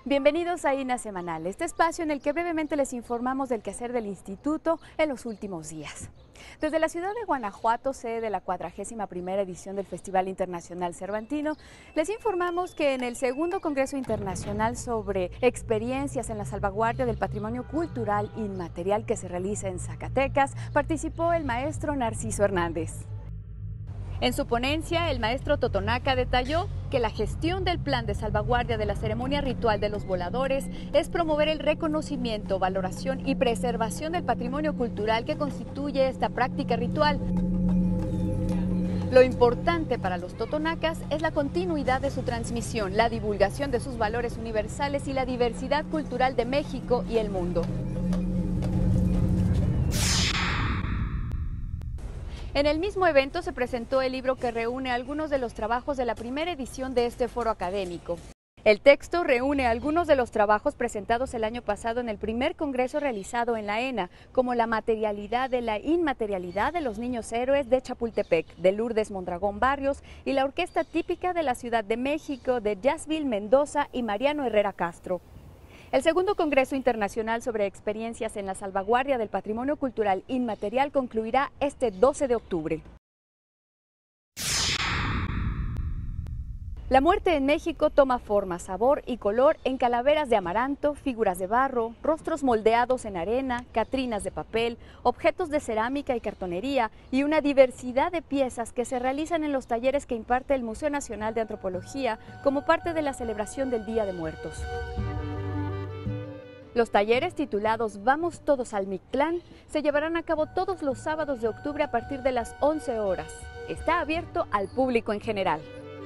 Bienvenidos a INA Semanal, este espacio en el que brevemente les informamos del quehacer del Instituto en los últimos días. Desde la ciudad de Guanajuato, sede de la 41ª edición del Festival Internacional Cervantino, les informamos que en el segundo Congreso Internacional sobre experiencias en la salvaguardia del patrimonio cultural inmaterial que se realiza en Zacatecas, participó el maestro Narciso Hernández. En su ponencia, el maestro Totonaca detalló que la gestión del plan de salvaguardia de la ceremonia ritual de los voladores es promover el reconocimiento, valoración y preservación del patrimonio cultural que constituye esta práctica ritual. Lo importante para los totonacas es la continuidad de su transmisión, la divulgación de sus valores universales y la diversidad cultural de México y el mundo. En el mismo evento se presentó el libro que reúne algunos de los trabajos de la primera edición de este foro académico. El texto reúne algunos de los trabajos presentados el año pasado en el primer congreso realizado en la ENA, como la materialidad de la inmaterialidad de los niños héroes de Chapultepec, de Lourdes Mondragón Barrios, y la orquesta típica de la Ciudad de México, de Jazzville Mendoza y Mariano Herrera Castro. El segundo Congreso Internacional sobre experiencias en la salvaguardia del patrimonio cultural inmaterial concluirá este 12 de octubre. La muerte en México toma forma, sabor y color en calaveras de amaranto, figuras de barro, rostros moldeados en arena, catrinas de papel, objetos de cerámica y cartonería y una diversidad de piezas que se realizan en los talleres que imparte el Museo Nacional de Antropología como parte de la celebración del Día de Muertos. Los talleres titulados Vamos Todos al Mictlán se llevarán a cabo todos los sábados de octubre a partir de las 11 horas. Está abierto al público en general.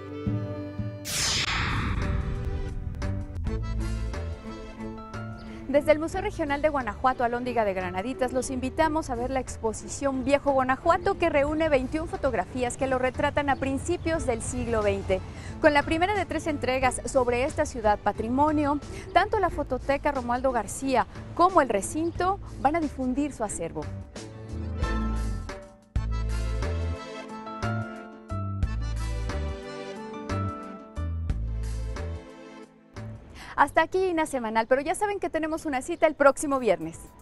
Desde el Museo Regional de Guanajuato, Alhóndiga de Granaditas, los invitamos a ver la exposición Viejo Guanajuato, que reúne 21 fotografías que lo retratan a principios del siglo XX. Con la primera de 3 entregas sobre esta ciudad patrimonio, tanto la Fototeca Romualdo García como el recinto van a difundir su acervo. Hasta aquí INA Semanal, pero ya saben que tenemos una cita el próximo viernes.